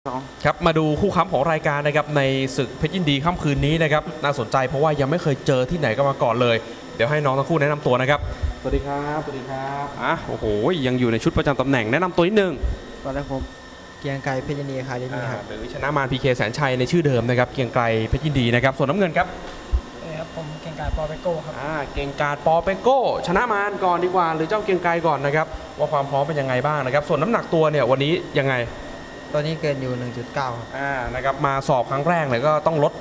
ครับมาดูคู่ค้ำของรายการนะครับในศึกเพชรยินดีค่ำคืนนี้นะครับน่าสนใจเพราะว่ายังไม่เคยเจอที่ไหนกันมาก่อนเลยเดี๋ยวให้น้องทั้งคู่แนะนำตัวนะครับสวัสดีครับสวัสดีครับโอ้โหยังอยู่ในชุดประจำตำแหน่งแนะนำตัวนิดนึงตอนแรกผมเกียงไกรเพชรยินดีค่ะนี่ครับหรือชนะมารพีเคแสนชัยในชื่อเดิมนะครับเกียงไกรเพชรยินดีนะครับส่วนน้ำเงินครับครับผมเกียงไกรปอเปโก้ครับเกียงไกรปอเปโก้ชนะมารก่อนดีกว่าหรือเจ้าเกียงไกรก่อนนะครับว่าความพร้อมเป็นยังไงบ้างนะครับส่วนน้ำหนักตัวเนี่ยวันนี้ยังไงตอนนี้เกินอยู่ 1.9 ครับนะครับมาสอบครั้งแรกเลยก็ต้องลด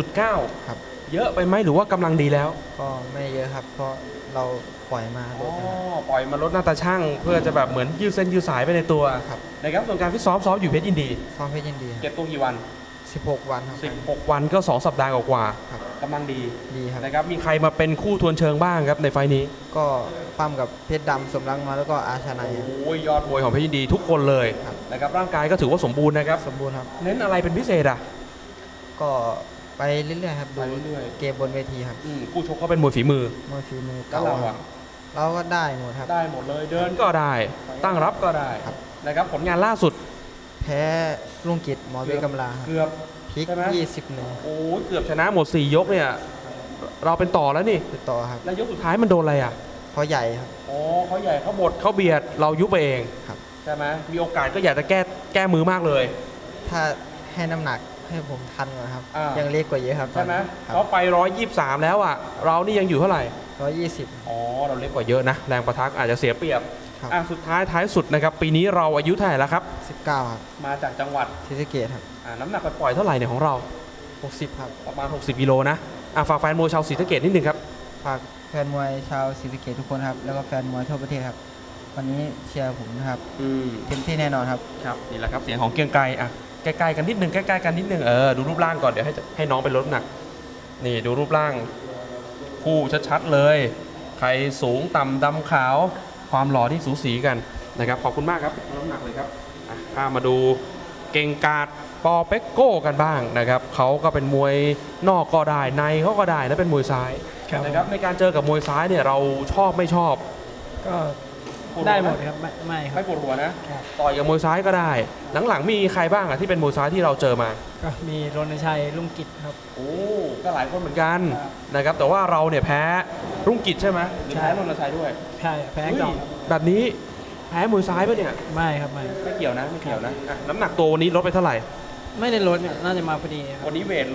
1.9 ครับเยอะไปไหมหรือว่ากำลังดีแล้วก็ไม่เยอะครับเพราะเราปล่อยมาลดปล่อยมาลดหน้าตาช่างเพื่อจะแบบเหมือนยืดเส้นยืดสายไปในตัวครับนะครับส่วนการฟิตซ้อมอยู่เพชรยินดีซ้อมเพชรยินดีเก็บตัวกี่วัน 16 วันครับ 16 วันก็2 สัปดาห์กว่าครับกำลังดีครับนะครับมีใครมาเป็นคู่ทวนเชิงบ้างครับในไฟนี้ก็ปั้มกับเพชรดำสมรังมาแล้วก็อาชนัยโอ้ยยอดมวยของเพชรยินดีทุกคนเลยนะครับร่างกายก็ถือว่าสมบูรณ์นะครับสมบูรณ์ครับเน้นอะไรเป็นพิเศษก็ไปเรื่อยๆครับดูเกมบนเวทีครับคู่ชกเขาเป็นมวยฝีมือเก่าเราก็ได้หมดครับได้หมดเลยเดินก็ได้ตั้งรับก็ได้นะครับผลงานล่าสุดแพ้ลุงกิจหมอด้วยกำลาเกือบพลิก21 โอ้ยเกือบชนะหมด4 ยกเนี่ยเราเป็นต่อแล้วนี่เป็นต่อครับแล้วยกสุดท้ายมันโดนอะไรเขาใหญ่ครับเขาใหญ่เขาบดเขาเบียดเรายุบไปเองครับใช่ไหมมีโอกาสก็อยากจะแก้มือมากเลยถ้าให้น้ำหนักให้ผมทันก่อนครับยังเล็กกว่าเยอะครับใช่ไหมเขาไป123แล้วเรานี่ยังอยู่เท่าไหร่ 120 เราเล็กกว่าเยอะนะแรงประทักอาจจะเสียเปรียบสุดท้ายสุดนะครับปีนี้เราอายุเท่าไหร่แล้วครับ 19ครับมาจากจังหวัดศรีสะเกษครับน้ำหนักปล่อยเท่าไหร่เนี่ยของเรา 60ครับประมาณ60 กิโลนะฝากแฟนมวยชาวศรีสะเกษนิดนึงครับฝากแฟนมวยชาวศรีสะเกษทุกคนครับแล้วก็แฟนมวยทั่วประเทศครับวันนี้เชียร์ผมนะครับเต็มที่แน่นอนครับนี่แหละครับเสียงของเกียงไกรใกล้ๆกันนิดนึงดูรูปร่างก่อนเดี๋ยวให้น้องไปลดน้ำหนักนี่ดูรูปร่างคู่ชัดๆเลยใครสูงต่ำดำขาวความหล่อที่สูสีกันนะครับขอบคุณมากครับน้ำหนักเลยครับข้ามาดูเก่งกาจปอเปโก้กันบ้างนะครับเขาก็เป็นมวยนอกก็ได้ในเขาก็ได้นะเป็นมวยซ้ายนะครับในการเจอกับมวยซ้ายเนี่ยเราชอบไม่ชอบก็ได้หมดครับไม่ปวดหัวนะต่อยกับมวยซ้ายก็ได้หลังๆมีใครบ้างที่เป็นมวยซ้ายที่เราเจอมาก็มีรณชัยรุ่งกิจครับก็หลายคนเหมือนกันนะครับแต่ว่าเราเนี่ยแพ้รุ่งกิจใช่ไหมแพ้รณชัยด้วยใช่แพ้ก่อนแบบนี้แพ้มวยซ้ายปะเนี่ยไม่ครับไม่เกี่ยวนะน้ำหนักตัววันนี้ลดไปเท่าไหร่ไม่ได้ลดน่าจะมาพอดีวันนี้เวท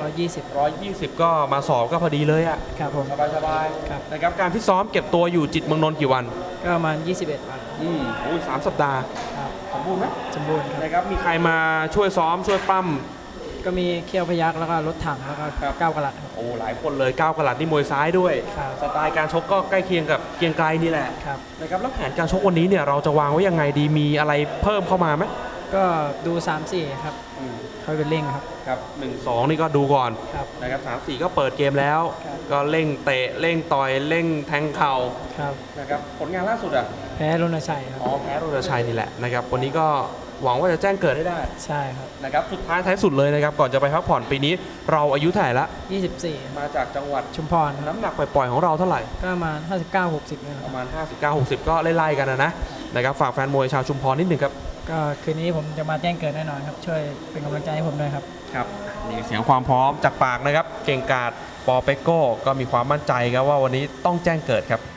120ก็มาสอบก็พอดีเลยครับผมสบายนะครับการฟิตซ้อมเก็บตัวอยู่จิตเมืองนนท์กี่วันก็ประมาณ21 วัน 3 สัปดาห์สมบูรณ์ไหมสมบูรณ์นะครับมีใครมาช่วยซ้อมช่วยปั้มก็มีเคี่ยวพยักแล้วก็รถถังแล้วก็9 กรัตหลายคนเลย9 กรัตนี่มวยซ้ายด้วยสไตล์การชกก็ใกล้เคียงกับเกียงไกรนี่แหละนะครับแล้วแผนการชกวันนี้เนี่ยเราจะวางไว้ยังไงดีมีอะไรเพิ่มเข้ามาไหมก็ดู 3-4 ครับค่อยเป็นเร่งครับ1-2นี่ก็ดูก่อนนะครับ3-4ก็เปิดเกมแล้วก็เร่งเตะเร่งต่อยเร่งแทงเข่านะครับผลงานล่าสุดแพ้รณชัยครับแพ้รณชัยนี่แหละนะครับวันนี้ก็หวังว่าจะแจ้งเกิดให้ได้ใช่ครับนะครับสุดท้ายสุดเลยนะครับก่อนจะไปพักผ่อนปีนี้เราอายุเท่าไหร่ละ 24 มาจากจังหวัดชุมพรน้ำหนักปล่อยๆของเราเท่าไหร่ก็ประมาณ59-60 ประมาณ59-60ก็ไล่ๆกันนะครับฝากแฟนมวยชาวชุมพรนิดนึงครับก็คืนนี้ผมจะมาแจ้งเกิดแน่นอนครับช่วยเป็นกำลังใจให้ผมด้วยครับนี่เสียงความพร้อมจากปากนะครับเก่งกาจปอเปโก้ก็มีความมั่นใจครับว่าวันนี้ต้องแจ้งเกิดครับ